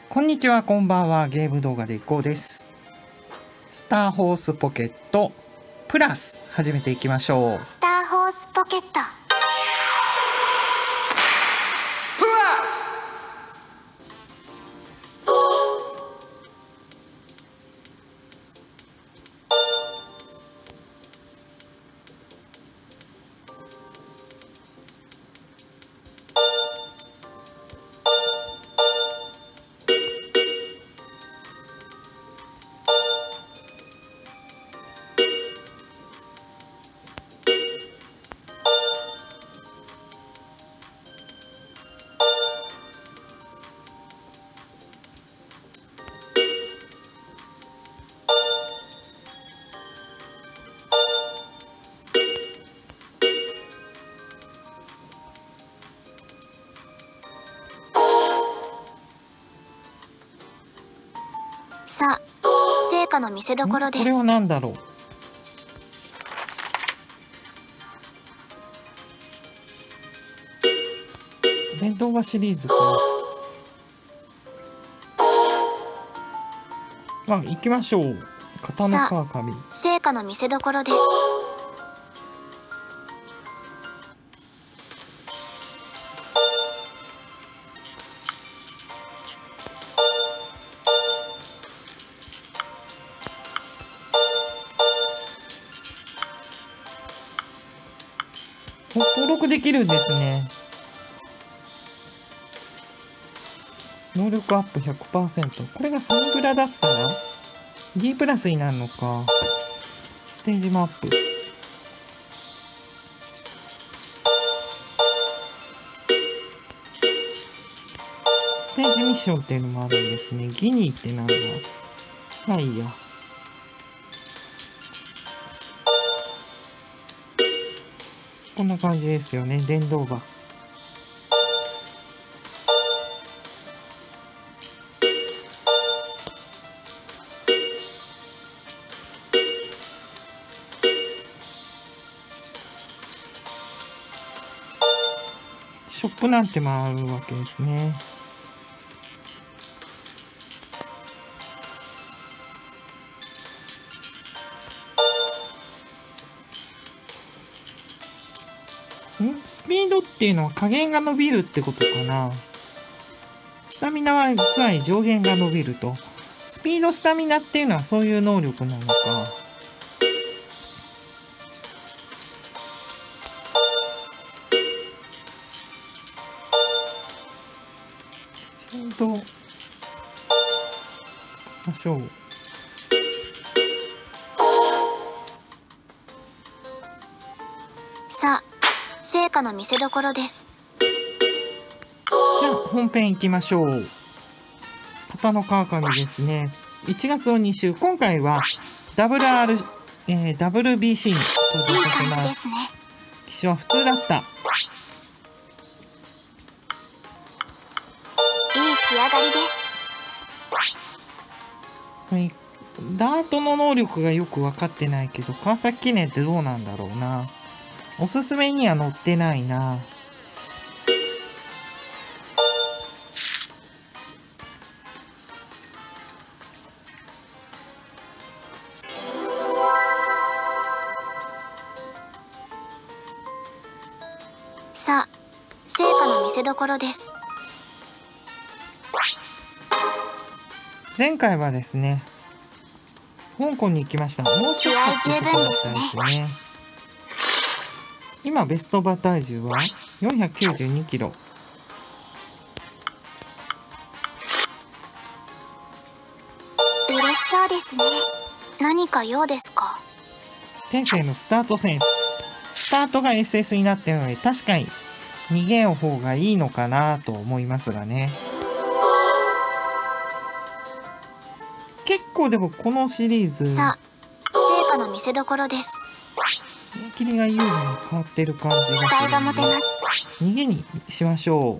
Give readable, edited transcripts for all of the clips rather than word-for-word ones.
こんにちは、こんばんは。ゲーム動画でいこうです。スターホースポケットプラス始めていきましょう。 スターホースポケットプラスさあ、成果の見せ所です。 これは何だろう。電動画シリーズかな。行きましょう。刀の川上。 成果の見せ所です。 登録できるんですね。能力アップ 100%。これがサングラだったら D プラスになるのか。ステージマップ。ステージミッションっていうのもあるんですね。ギニーってなんだ。まあいいや。こんな感じですよね、電動馬。ショップなんてもあるわけですね。スピードっていうのは加減が伸びるってことかな。スタミナはつまり上限が伸びると。スピードスタミナっていうのはそういう能力なのか。ちゃんと使いましょう。 さあ、成果の見せ所です。 じゃあ本編行きましょう。型の川上ですね。1月を2週、今回は WBC に登場させいい感じま。 ですすね。 機種は普通だった。 いい仕上がりです。 ダートの能力がよく分かってないけど、川崎記念ってどうなんだろうな。おすすめには載ってないな。 さあ、成果の見せ所です。 前回はですね、香港に行きました。もうちょっとっていうところだったですね。今ベスト馬体重は492キロ。 嬉しそうですね。何か用ですか？ 天性のスタートセンス。スタートが SS になっているので、確かに逃げの方がいいのかなと思いますがね。結構でもこのシリーズ、 さあ、成果の見せ所です。 踏切が有利に変わってる感じがする期待が持ので、 てます。 逃げにしましょう。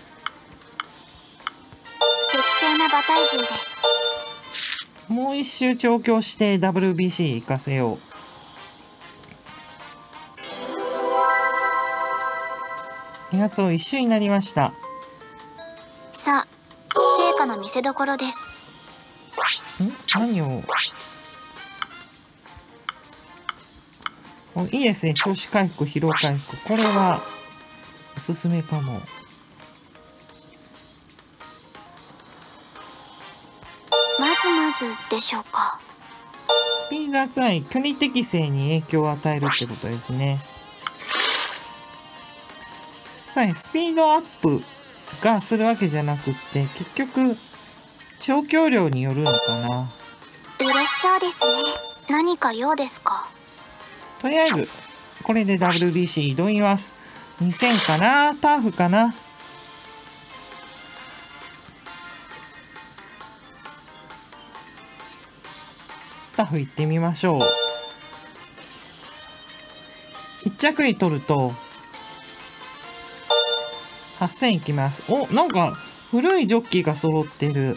適正な馬体重です。 もう一周調教して WBC 行かせよう。2月を一周になりました。 さあ、成かの見せ所です。 何を。いいですね。調子回復、疲労回復。これはおすすめかも。 まずでしょうか。 スピード厚い距離適正に影響を与えるってことですね。さらにスピードアップがするわけじゃなくって、結局調教量によるのかな。 嬉しそうですね。何か用ですか。 とりあえずこれで WBC 挑みます。2000かな、ターフかな。タフ行ってみましょう。1着に取ると8000いきます。お、なんか古いジョッキーが揃ってる。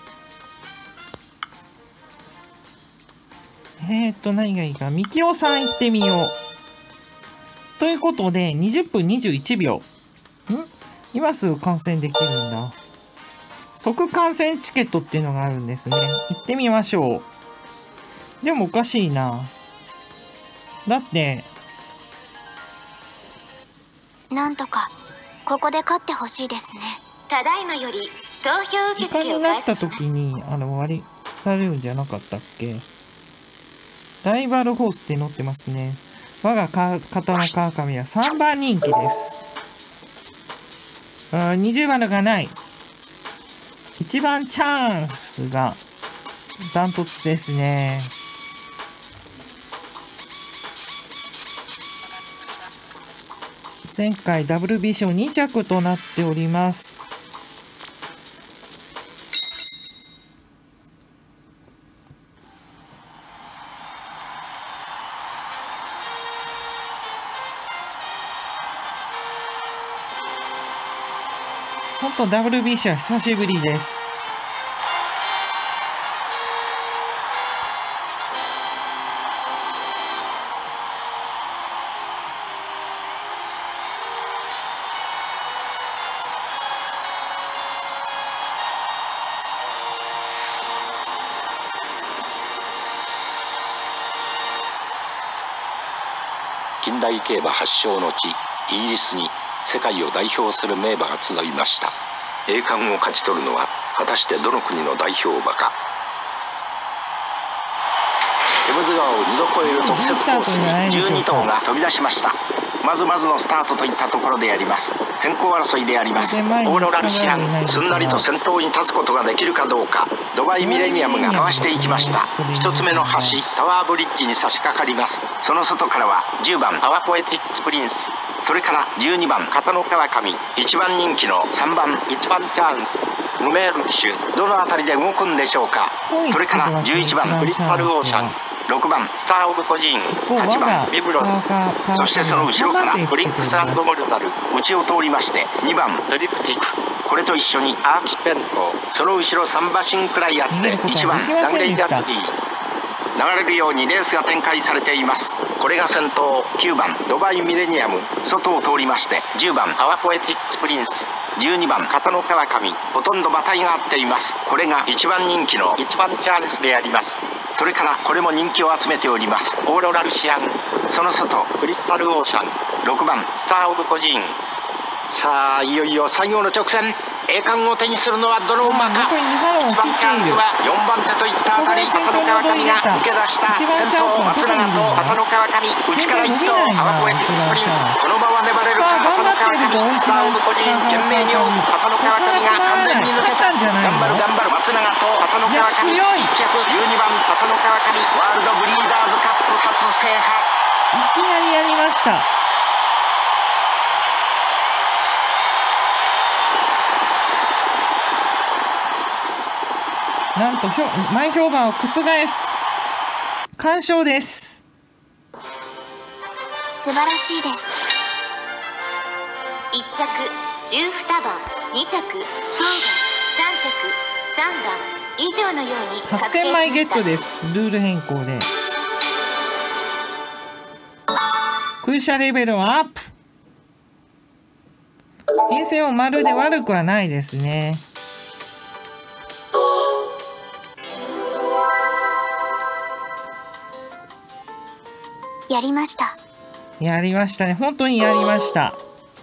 何がいいか。みきおさん行ってみよう。ということで20分21秒。今すぐ観戦できるんだ。即観戦チケットっていうのがあるんですね。行ってみましょう。でもおかしいな。だってなんとかここで勝ってほしいですね。ただいまより投票受時間付をになった開始します。 時に割られるんじゃなかったっけ。ライバルホースって載ってますね。我が刀川上は3番人気です。20番のがない。1番チャンスがダントツですね。前回 WBC を2着となっております。本当 WBC は久しぶりです。 近代競馬発祥の地イギリスに世界を代表する名馬が集いました。栄冠を勝ち取るのは果たしてどの国の代表馬か。テムズ川を2度越える特設コースに12頭が飛び出しました。まずまずのスタートといったところであります。先行争いであります。オーロラルシアン、すんなりと先頭に立つことができるかどうか。ドバイミレニアムがかわしていきました。一つ目の橋タワーブリッジに差し掛かります。その外からは10番アワポエティックスプリンス、それから12番片野川上、1番人気の3番1番チャンスムメールシュ、どの辺りで動くんでしょうか。それから11番クリスタルオーシャン、6番スター・オブ・コジーン、8番ビブロス、そしてその後ろからブリックス&モルタル、内を通りまして2番トリプティク、これと一緒にアーキペンコ、その後ろ3馬身くらいあって1番ザグレイガッツビー、流れるようにレースが展開されています。これが先頭9番ドバイミレニアム、外を通りまして10番アワポエティックスプリンス、12番片野川上、ほとんど馬体が合っています。これが1番人気の1番チャンスであります。それからこれも人気を集めておりますオーロラルシアン、その外クリスタルオーシャン、6番スター・オブ・コジーン。さあいよいよ最後の直線、栄冠を手にするのはどの馬か。1番チャンスは4番手といったあたり、片野川上が抜け出した。先頭松永と片野川上、内から1頭アワポエティックスプリンス、この馬は粘れるか。片野川上、スター・オブ・コジーン懸命に追う。片野川上が完全に抜けた。頑張る頑張る松永と片野川上、1着12番片野川上、ワールドブリーダーズカップ初制覇。 いきなりやりました。なんと前評判を覆す完勝です。 素晴らしいです。1着12番、2着2番、3着3番以上のように確定しました。 8000枚ゲットです。ルール変更で空車レベルはアップ。編成もまるで悪くはないですね。 やりました。 やりましたね。本当にやりました。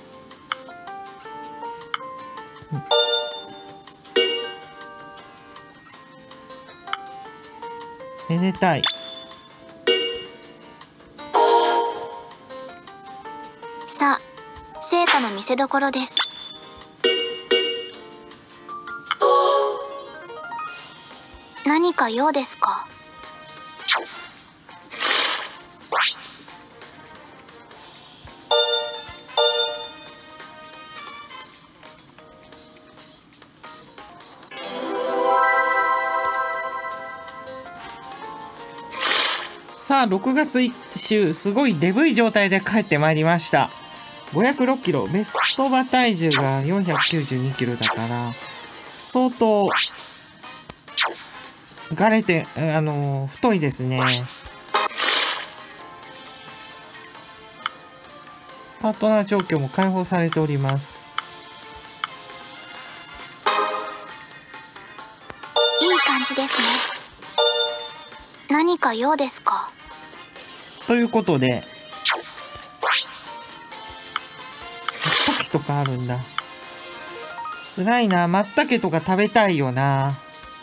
めでたい。 さあ、成果の見せ所です。何か用ですか？ さあ、6月1週、すごいデブい状態で帰ってまいりました。506キロ、ベスト馬体重が492キロだから、相当、がれて、太いですね。パートナー状況も解放されております。 いい感じですね。何か用ですか？ ということで、時とかあるんだ。辛いな。まったけとか食べたいよな。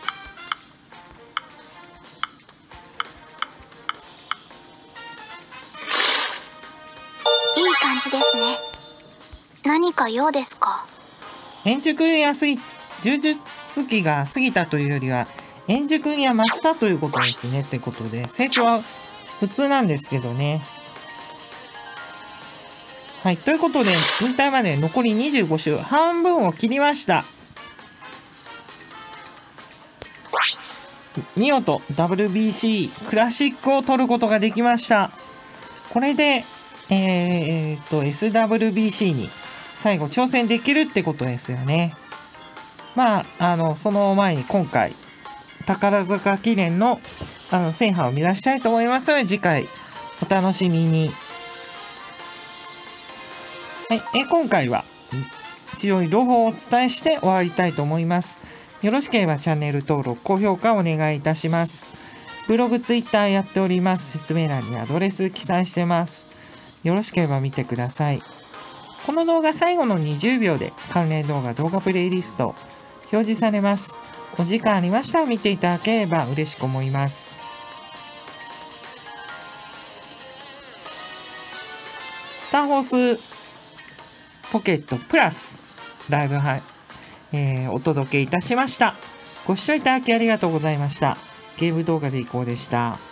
いい感じですね。何か用ですか？ 円熟や柔術期が過ぎたというよりは、円熟や増したということですね。ってことで、成長は普通なんですけどね。はい。ということで、引退まで残り25週、半分を切りました。見事、WBC クラシックを取ることができました。これで、SWBC に最後挑戦できるってことですよね。まあ、その前に今回、宝塚記念の、制覇を目指したいと思いますので、次回、お楽しみに。はい、今回は、強い朗報をお伝えして終わりたいと思います。よろしければチャンネル登録、高評価お願いいたします。ブログ、ツイッターやっております。説明欄にアドレス記載してます。よろしければ見てください。この動画最後の20秒で関連動画プレイリスト表示されます。お時間ありましたら見ていただければ嬉しく思います。スターホースポケットプラスライブお届けいたしました。ご視聴いただきありがとうございました。ゲーム動画でいこうでした。